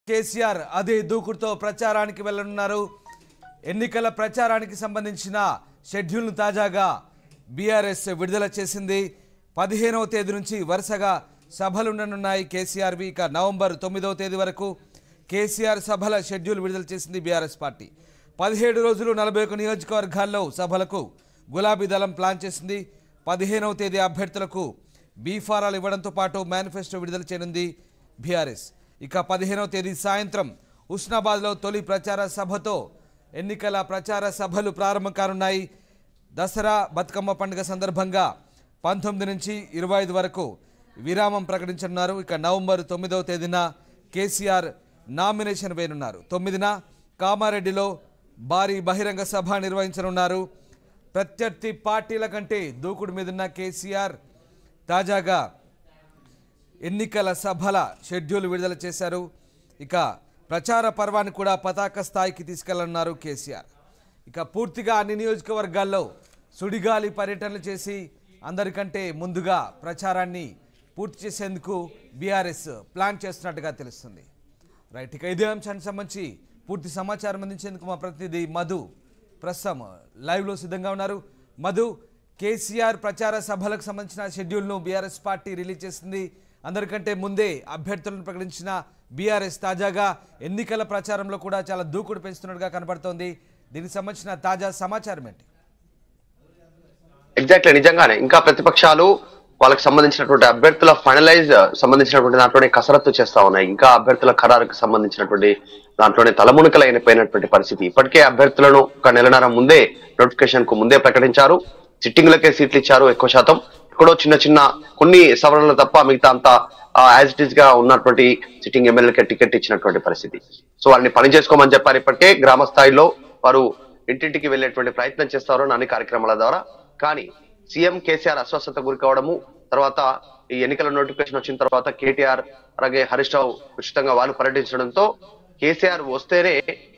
కేసీఆర్ అదే దూకుడుతో ప్రచారానికి వెళ్లనున్నారు. ఎన్నికల ప్రచారానికి సంబంధించిన షెడ్యూల్ను తాజాగా బీఆర్ఎస్ విడుదల చేసింది. 15వ తేదీ నుంచి వరుసగా సభలుండనున్నాయి కేసీఆర్వి. ఇక నవంబర్ 9వ తేదీ వరకు కేసీఆర్ సభల షెడ్యూల్ విడుదల చేసింది బీఆర్ఎస్ పార్టీ. 17 రోజులు 41 నియోజకవర్గాల్లో సభలకు గులాబీ దళం ప్లాన్ చేసింది. 15వ తేదీ అభ్యర్థులకు బీఫారాలు ఇవ్వడంతో పాటు మేనిఫెస్టో విడుదల చేయనుంది బీఆర్ఎస్. ఇక 15వ తేదీ సాయంత్రం హుస్నాబాద్లో తొలి ప్రచార సభతో ఎన్నికల ప్రచార సభలు ప్రారంభం కానున్నాయి. దసరా బతుకమ్మ పండుగ సందర్భంగా 19 నుంచి 25 వరకు విరామం ప్రకటించనున్నారు. ఇక నవంబర్ 9వ తేదీన కేసీఆర్ నామినేషన్ వేయనున్నారు. 9న కామారెడ్డిలో భారీ బహిరంగ సభ నిర్వహించనున్నారు. ప్రత్యర్థి పార్టీల కంటే దూకుడు మీదున్న కేసీఆర్ తాజాగా ఎన్నికల సభల షెడ్యూల్ విడుదల చేశారు. ఇక ప్రచార పర్వాన్ని కూడా పతాక స్థాయికి తీసుకెళ్లనున్నారు కేసీఆర్. ఇక పూర్తిగా అన్ని నియోజకవర్గాల్లో సుడిగాలి పర్యటనలు చేసి అందరికంటే ముందుగా ప్రచారాన్ని పూర్తి చేసేందుకు బీఆర్ఎస్ ప్లాన్ చేస్తున్నట్టుగా తెలుస్తుంది. రైట్, ఇక ఇదే అంశానికి సంబంధించి పూర్తి సమాచారం అందించేందుకు మా ప్రతినిధి మధు ప్రస్తుతం లైవ్లో సిద్ధంగా ఉన్నారు. మధు, కేసీఆర్ ప్రచార సభలకు సంబంధించిన షెడ్యూల్ను బీఆర్ఎస్ పార్టీ రిలీజ్ చేసింది. అందరికంటే ముందే అభ్యర్థులను ప్రకటించిన బీఆర్ఎస్ తాజాగా ఎన్నికల ప్రచారంలో కూడా చాలా దూకుడు పెంచుతున్నట్టుగా కనబడుతోంది. దీనికి సంబంధించిన తాజా సమాచారం ఏంటి? ఎగ్జాక్ట్లీ, నిజంగానే ఇంకా ప్రతిపక్షాలు వాళ్ళకి సంబంధించినటువంటి అభ్యర్థుల ఫైనలైజ్ సంబంధించినటువంటి దాంట్లోనే కసరత్తు చేస్తా ఉన్నాయి. ఇంకా అభ్యర్థుల ఖరారుకు సంబంధించినటువంటి దాంట్లోనే తలమునకలైనటువంటి పరిస్థితి. ఇప్పటికే అభ్యర్థులను ఒక నెలన్నర ముందే నోటిఫికేషన్ కు ముందే ప్రకటించారు. సిట్టింగ్లకే సీట్లు ఇచ్చారు. ఎక్కువ శాతం ఎక్కడో చిన్న చిన్న కొన్ని సవరణలు తప్ప మిగతా అంతా యాజ్ ఇట్ ఈస్ గా ఉన్నటువంటి సిట్టింగ్ ఎమ్మెల్యేలకే టికెట్ ఇచ్చినటువంటి పరిస్థితి. సో వారిని పని చేసుకోమని చెప్పారు. ఇప్పటికే గ్రామ స్థాయిలో వారు ఇంటింటికి వెళ్లేటువంటి ప్రయత్నం చేస్తారు అన్ని కార్యక్రమాల ద్వారా. కానీ సీఎం కేసీఆర్ అస్వస్థత గురి కావడము, తర్వాత ఈ ఎన్నికల నోటిఫికేషన్ వచ్చిన తర్వాత కేటీఆర్ అలాగే హరీష్ రావు ఉచితంగా వాళ్ళు పర్యటించడంతో కేసీఆర్ వస్తేనే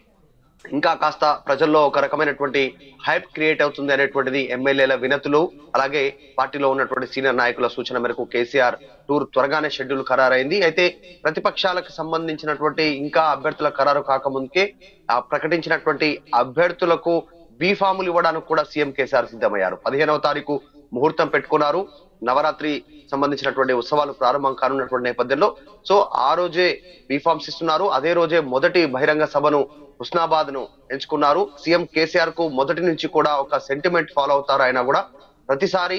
ఇంకా కాస్త ప్రజల్లో ఒక రకమైనటువంటి హైప్ క్రియేట్ అవుతుంది అనేటువంటిది ఎమ్మెల్యేల వినతులు, అలాగే పార్టీలో ఉన్నటువంటి సీనియర్ నాయకుల సూచన మేరకు కేసీఆర్ టూర్ త్వరగానే షెడ్యూల్ ఖరారైంది. అయితే ప్రతిపక్షాలకు సంబంధించినటువంటి ఇంకా అభ్యర్థుల ఖరారు కాకముందుకే ప్రకటించినటువంటి అభ్యర్థులకు బీఫాములు ఇవ్వడానికి కూడా సీఎం కేసీఆర్ సిద్ధమయ్యారు. 15వ తారీఖు ముహూర్తం పెట్టుకున్నారు. నవరాత్రి సంబంధించినటువంటి ఉత్సవాలు ప్రారంభం కానున్నటువంటి నేపథ్యంలో సో ఆ రోజే బీఫామ్స్ ఇస్తున్నారు. అదే రోజే మొదటి బహిరంగ సభను హుస్నాబాద్ ను ఎంచుకున్నారు. సీఎం కేసీఆర్ కు మొదటి నుంచి కూడా ఒక సెంటిమెంట్ ఫాలో అవుతారు. ఆయన కూడా ప్రతిసారి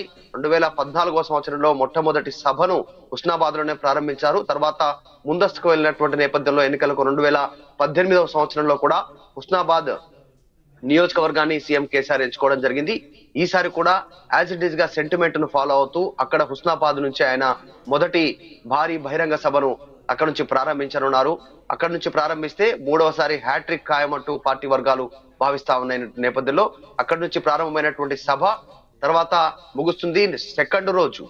2014వ సంవత్సరంలో మొట్టమొదటి సభను హుస్నాబాద్ లోనే ప్రారంభించారు. తర్వాత ముందస్తుకు వెళ్ళినటువంటి నేపథ్యంలో ఎన్నికలకు 2018వ సంవత్సరంలో కూడా హుస్నాబాద్ నియోజకవర్గాన్ని సీఎం కేసీఆర్ ఎంచుకోవడం జరిగింది. ఈసారి కూడా యాజ్ ఇట్ ఈస్ గా సెంటిమెంట్ ను ఫాలో అవుతూ అక్కడ హుస్నాబాద్ నుంచి ఆయన మొదటి భారీ బహిరంగ సభను అక్కడ నుంచి ప్రారంభించనున్నారు. అక్కడ నుంచి ప్రారంభిస్తే 3వసారి హ్యాట్రిక్ ఖాయమంటూ పార్టీ వర్గాలు భావిస్తా ఉన్న నేపథ్యంలో అక్కడ నుంచి ప్రారంభమైనటువంటి సభ తర్వాత ముగుస్తుంది. సెకండ్ రోజు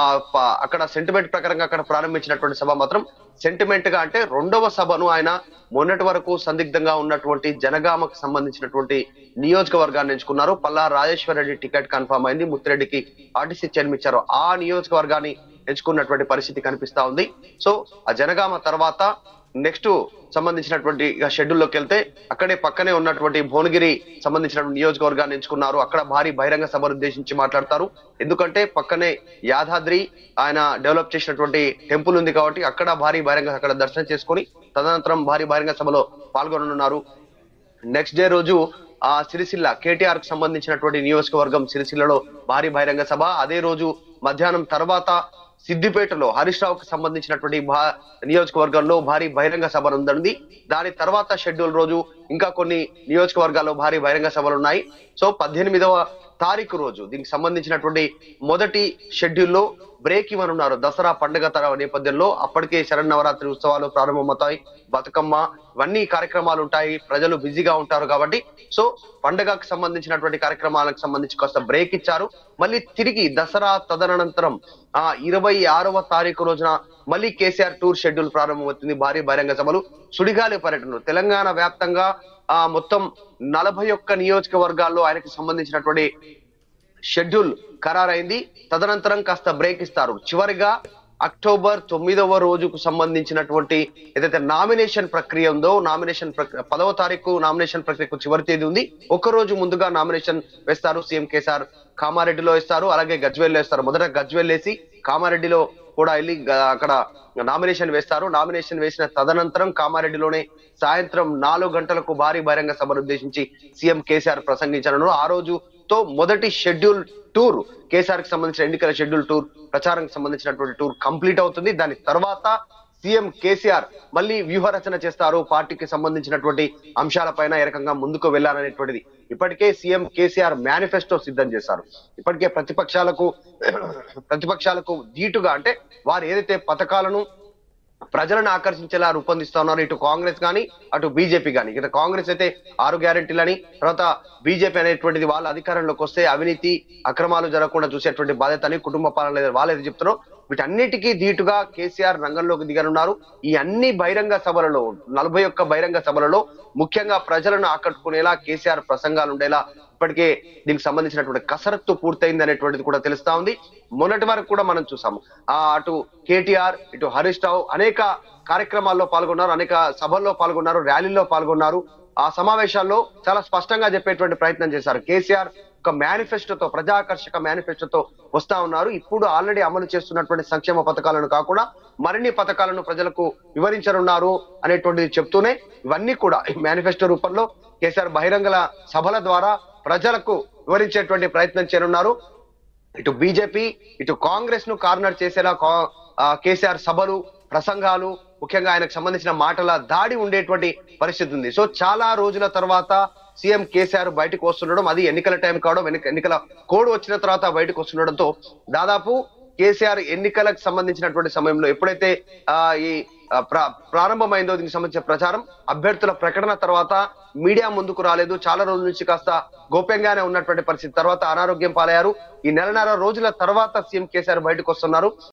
అక్కడ సెంటిమెంట్ ప్రకారంగా అక్కడ ప్రారంభించినటువంటి సభ మాత్రం సెంటిమెంట్ గా అంటే 2వ సభను ఆయన మొన్నటి వరకు సందిగ్ధంగా ఉన్నటువంటి జనగామకు సంబంధించినటువంటి నియోజకవర్గాన్ని ఎంచుకున్నారు. పల్లా రాజేశ్వర రెడ్డి టికెట్ కన్ఫర్మ్ అయింది. ముత్తిరెడ్డికి ఆర్టీసీ చైర్మన్ ఇచ్చారు. ఆ నియోజకవర్గాన్ని ఎంచుకున్నటువంటి పరిస్థితి కనిపిస్తా ఉంది. సో ఆ జనగామ తర్వాత నెక్స్ట్ సంబంధించినటువంటి షెడ్యూల్లోకి వెళ్తే అక్కడే పక్కనే ఉన్నటువంటి భువనగిరి సంబంధించినటువంటి నియోజకవర్గాన్ని ఎంచుకున్నారు. అక్కడ భారీ బహిరంగ సభను ఉద్దేశించి మాట్లాడతారు. ఎందుకంటే పక్కనే యాదాద్రి ఆయన డెవలప్ చేసినటువంటి టెంపుల్ ఉంది కాబట్టి అక్కడ భారీ బహిరంగ అక్కడ దర్శనం చేసుకొని తదనంతరం భారీ బహిరంగ సభలో పాల్గొననున్నారు. నెక్స్ట్ డే రోజు సిరిసిల్ల కేటీఆర్ కు సంబంధించినటువంటి నియోజకవర్గం సిరిసిల్లలో భారీ బహిరంగ సభ. అదే రోజు మధ్యాహ్నం తర్వాత సిద్దిపేటలో హరీష్ రావుకు సంబంధించినటువంటి నియోజకవర్గంలో భారీ బహిరంగ సభ ఉందండి. దాని తర్వాత షెడ్యూల్ రోజు ఇంకా కొన్ని నియోజకవర్గాల్లో భారీ బహిరంగ సభలు ఉన్నాయి. సో 18వ తారీఖు రోజు దీనికి సంబంధించినటువంటి మొదటి షెడ్యూల్లో బ్రేక్ ఇవ్వనున్నారు. దసరా పండుగ నేపథ్యంలో అప్పటికే శరన్నవరాత్రి ఉత్సవాలు ప్రారంభమవుతాయి. బతుకమ్మ ఇవన్నీ కార్యక్రమాలు ఉంటాయి. ప్రజలు బిజీగా ఉంటారు కాబట్టి సో పండుగకు సంబంధించినటువంటి కార్యక్రమాలకు సంబంధించి కాస్త బ్రేక్ ఇచ్చారు. మళ్ళీ తిరిగి దసరా తదనంతరం 26వ తారీఖు రోజున మళ్ళీ కేసీఆర్ టూర్ షెడ్యూల్ ప్రారంభమవుతుంది. భారీ బహిరంగ సభలు, సుడిగాలి పర్యటనలు తెలంగాణ వ్యాప్తంగా మొత్తం 41 నియోజకవర్గాల్లో ఆయనకు సంబంధించినటువంటి షెడ్యూల్ ఖరారైంది. తదనంతరం కాస్త బ్రేక్ ఇస్తారు. చివరిగా అక్టోబర్ 9వ రోజుకు సంబంధించినటువంటి ఏదైతే నామినేషన్ ప్రక్రియ ఉందో, నామినేషన్ 10వ తారీఖు నామినేషన్ ప్రక్రియకు చివరి తేదీ ఉంది. ఒక రోజు ముందుగా నామినేషన్ వేస్తారు. సీఎం కేసీఆర్ కామారెడ్డిలో వేస్తారు, అలాగే గజ్వేల్లో వేస్తారు. మొదట గజ్వేల్ వేసి కామారెడ్డిలో కూడా వెళ్ళి అక్కడ నామినేషన్ వేస్తారు. నామినేషన్ వేసిన తదనంతరం కామారెడ్డిలోనే సాయంత్రం 4 గంటలకు భారీ బహిరంగ సభను ఉద్దేశించి సీఎం కేసీఆర్ ప్రసంగించనున్నారు. ఆ రోజుతో మొదటి షెడ్యూల్ టూర్, కేసీఆర్ కి సంబంధించిన ఎన్నికల షెడ్యూల్ టూర్, ప్రచారానికి సంబంధించినటువంటి టూర్ కంప్లీట్ అవుతుంది. దాని తర్వాత సీఎం కేసీఆర్ మళ్ళీ వ్యూహరచన చేస్తారు. పార్టీకి సంబంధించినటువంటి అంశాలపైన ఏ రకంగా ముందుకు వెళ్లాలనేటువంటిది ఇప్పటికే సీఎం కేసీఆర్ మేనిఫెస్టో సిద్ధం చేశారు. ఇప్పటికే ప్రతిపక్షాలకు ధీటుగా, అంటే వారు ఏదైతే పథకాలను ప్రజలను ఆకర్షించేలా రూపొందిస్తా ఉన్నారు. ఇటు కాంగ్రెస్ కానీ అటు బీజేపీ కానీ. ఇక కాంగ్రెస్ అయితే 6 గ్యారెంటీలని, తర్వాత బీజేపీ అనేటువంటిది వాళ్ళ అధికారంలోకి వస్తే అవినీతి అక్రమాలు జరగకుండా చూసేటువంటి బాధ్యత అని, కుటుంబ పాలన వాళ్ళేది చెప్తున్నారు. వీటన్నిటికీ ధీటుగా కేసీఆర్ రంగంలోకి దిగనున్నారు. ఈ అన్ని బహిరంగ సభలలో, 41 బహిరంగ సభలలో ముఖ్యంగా ప్రజలను ఆకట్టుకునేలా కేసీఆర్ ప్రసంగాలు ఉండేలా ఇప్పటికే దీనికి సంబంధించినటువంటి కసరత్తు పూర్తయింది అనేటువంటిది కూడా తెలుస్తా ఉంది. మొన్నటి వరకు కూడా మనం చూసాము, అటు కేటీఆర్ ఇటు హరీష్ రావు అనేక కార్యక్రమాల్లో పాల్గొన్నారు, అనేక సభల్లో పాల్గొన్నారు, ర్యాలీల్లో పాల్గొన్నారు. ఆ సమావేశాల్లో చాలా స్పష్టంగా చెప్పేటువంటి ప్రయత్నం చేశారు. కేసీఆర్ ఒక మేనిఫెస్టోతో, ప్రజాకర్షక మేనిఫెస్టోతో వస్తా ఉన్నారు. ఇప్పుడు ఆల్రెడీ అమలు చేస్తున్నటువంటి సంక్షేమ పథకాలను కాకుండా మరిన్ని పథకాలను ప్రజలకు వివరించనున్నారు అనేటువంటిది చెప్తూనే ఇవన్నీ కూడా మేనిఫెస్టో రూపంలో కేసీఆర్ బహిరంగ సభల ద్వారా ప్రజలకు వివరించేటువంటి ప్రయత్నం చేయనున్నారు. ఇటు బీజేపీ ఇటు కాంగ్రెస్ ను కార్నర్ చేసేలా కేసీఆర్ సభలు, ప్రసంగాలు, ముఖ్యంగా ఆయనకు సంబంధించిన మాటల దాడి ఉండేటువంటి పరిస్థితి ఉంది. సో చాలా రోజుల తర్వాత సీఎం కేసీఆర్ బయటకు వస్తుండడం, అది ఎన్నికల టైం కావడం, ఎన్నికల కోడ్ వచ్చిన తర్వాత బయటకు వస్తుండడంతో దాదాపు కేసీఆర్ ఎన్నికలకు సంబంధించినటువంటి సమయంలో ఎప్పుడైతే ఈ ప్రారంభమైందో దీనికి సంబంధించిన ప్రచారం, అభ్యర్థుల ప్రకటన తర్వాత మీడియా ముందుకు రాలేదు. చాలా రోజుల నుంచి కాస్త గోప్యంగానే ఉన్నటువంటి పరిస్థితి. తర్వాత అనారోగ్యం పాలయ్యారు. ఈ 1.5 రోజుల తర్వాత సీఎం కేసీఆర్ బయటకు వస్తున్నారు.